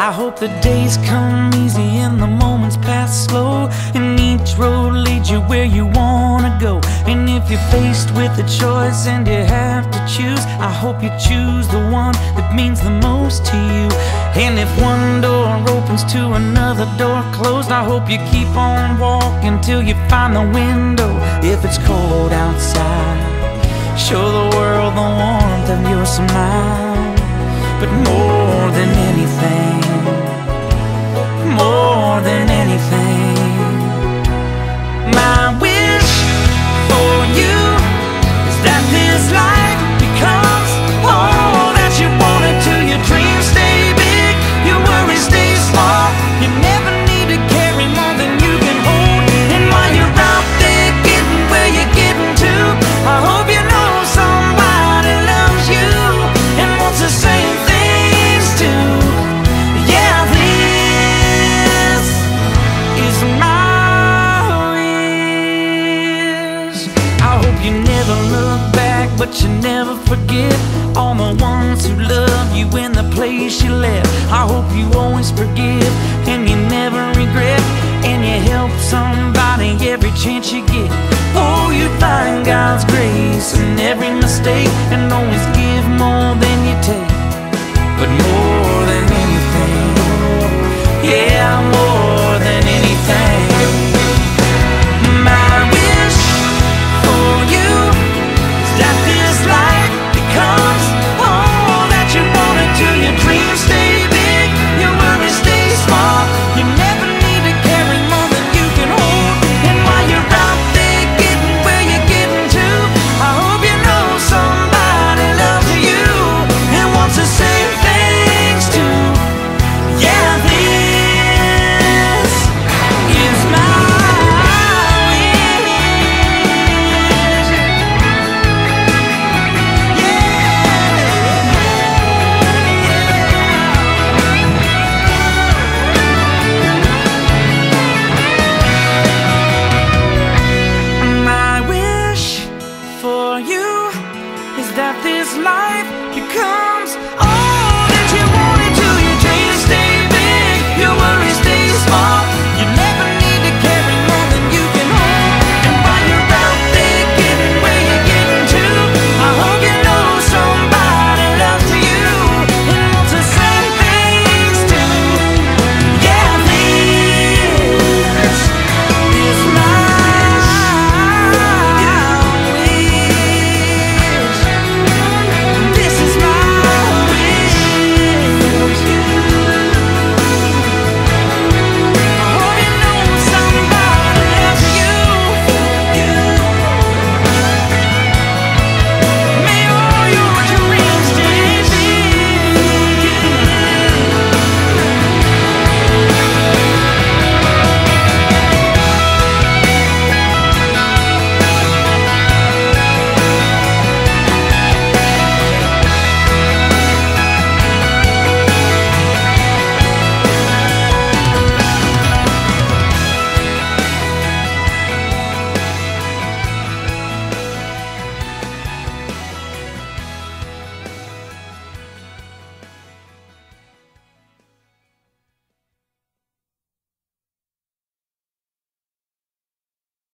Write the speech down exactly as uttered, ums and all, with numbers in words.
I hope the days come easy and the moments pass slow, and each road leads you where you wanna go. And if you're faced with a choice and you have to choose, I hope you choose the one that means the most to you. And if one door opens to another door closed, I hope you keep on walking till you find the window. If it's cold outside, show the world the warmth of your smile. But more than anything, more than anything, my wish for you is that this life becomes all that you want it to. Your dreams stay big, your worries stay small. You never need to carry more than you can hold. And while you're out there getting where you're getting to, I hope you know somebody loves you and wants the same things too. Yeah, this is my wish. I hope you never look back, but you never forget all the ones who love you in the place you left. I hope you always forgive and you never regret, and you help somebody every chance you get. Oh, you find God's grace in every mistake and always